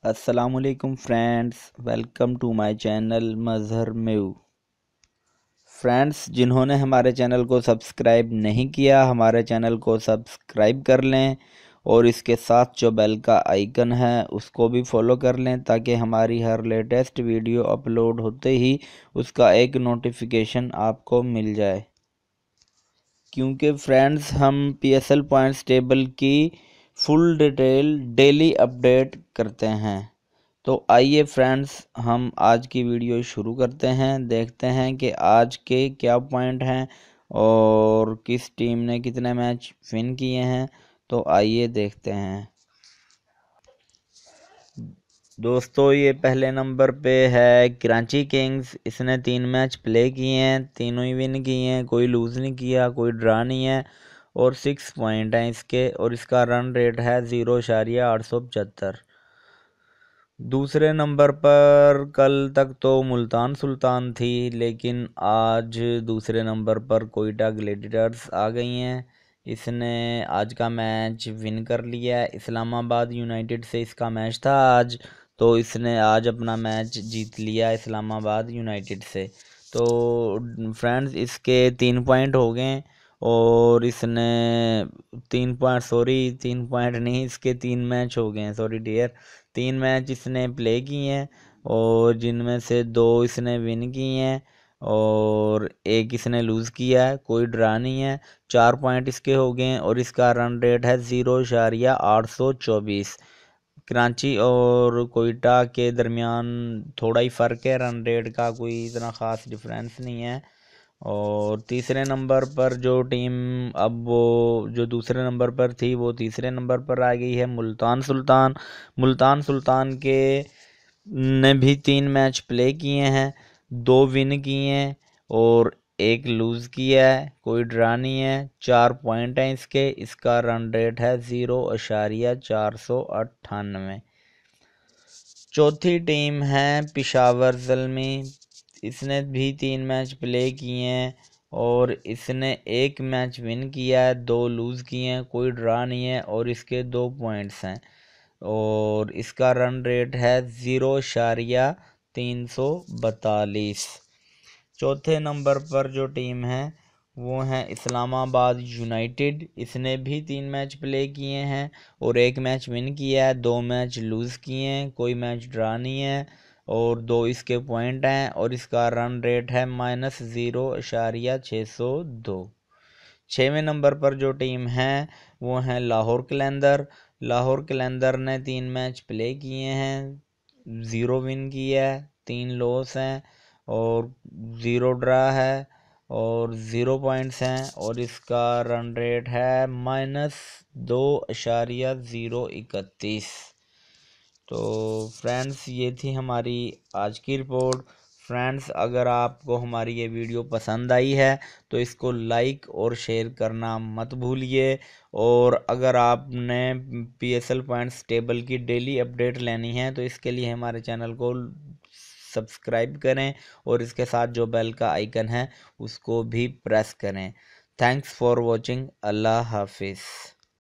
अस्सलामुअलैकुम friends, welcome to my channel Mazhar Mev. Friends, जिन्होंने हमारे चैनल को सब्सक्राइब नहीं किया, हमारे चैनल को सब्सक्राइब कर लें और इसके साथ जो बेल का आइकन है उसको भी फॉलो कर लें ताकि हमारी हर लेटेस्ट वीडियो अपलोड होते ही उसका एक नोटिफिकेशन आपको मिल जाए। क्योंकि फ्रेंड्स, हम PSL पॉइंट्स टेबल की फुल डिटेल डेली अपडेट करते हैं। तो आइए फ्रेंड्स, हम आज की वीडियो शुरू करते हैं। देखते हैं कि आज के क्या पॉइंट हैं और किस टीम ने कितने मैच विन किए हैं। तो आइए देखते हैं दोस्तों। ये पहले नंबर पे है कराची किंग्स। इसने 3 मैच प्ले किए हैं, तीनों ही विन किए हैं, कोई लूज़ नहीं किया, कोई ड्रा नहीं है और 6 पॉइंट हैं इसके और इसका रन रेट है 0.875। दूसरे नंबर पर कल तक तो मुल्तान सुल्तान थी, लेकिन आज दूसरे नंबर पर कोयटा ग्लेडिएटर्स आ गई हैं। इसने आज का मैच विन कर लिया है। इस्लामाबाद यूनाइटेड से इसका मैच था आज, तो इसने आज अपना मैच जीत लिया इस्लामाबाद यूनाइटेड से। तो फ्रेंड्स, इसके 3 पॉइंट हो गए और इसने 3 पॉइंट नहीं, इसके 3 मैच हो गए हैं, सॉरी डियर। 3 मैच इसने प्ले किए हैं और जिनमें से 2 इसने विन किए हैं और 1 इसने लूज़ किया है, कोई ड्रा नहीं है। 4 पॉइंट इसके हो गए हैं और इसका रन रेट है 0.824। कराची और कोयटा के दरमियान थोड़ा ही फ़र्क है, रन रेट का कोई इतना ख़ास डिफरेंस नहीं है। और तीसरे नंबर पर जो टीम, अब वो जो दूसरे नंबर पर थी वो तीसरे नंबर पर आ गई है, मुल्तान सुल्तान। मुल्तान सुल्तान के ने भी 3 मैच प्ले किए हैं, 2 विन किए हैं और 1 लूज़ किया है, कोई ड्रा नहीं है। 4 पॉइंट हैं इसके। इसका रन रेट है 0.498। चौथी टीम है पिशावर ज़ल्मी। इसने भी 3 मैच प्ले किए हैं और इसने 1 मैच विन किया है, 2 लूज़ किए हैं, कोई ड्रा नहीं है और इसके 2 पॉइंट्स हैं और इसका रन रेट है 0.342। चौथे नंबर पर जो टीम है वो है इस्लामाबाद यूनाइटेड। इसने भी 3 मैच प्ले किए हैं और 1 मैच विन किया है, 2 मैच लूज़ किए हैं, कोई मैच ड्रा नहीं है और 2 इसके पॉइंट हैं और इसका रन रेट है -0.602। 6वें नंबर पर जो टीम है वो है लाहौर कलंदर। लाहौर कलंदर ने 3 मैच प्ले किए हैं, 0 विन किया है, 3 लॉस हैं और 0 ड्रा है और 0 पॉइंट्स हैं और इसका रन रेट है -2.031। तो फ्रेंड्स, ये थी हमारी आज की रिपोर्ट। फ्रेंड्स, अगर आपको हमारी ये वीडियो पसंद आई है तो इसको लाइक और शेयर करना मत भूलिए। और अगर आपने PSL पॉइंट्स टेबल की डेली अपडेट लेनी है तो इसके लिए हमारे चैनल को सब्सक्राइब करें और इसके साथ जो बेल का आइकन है उसको भी प्रेस करें। Thanks for watching. अल्लाह हाफिज़।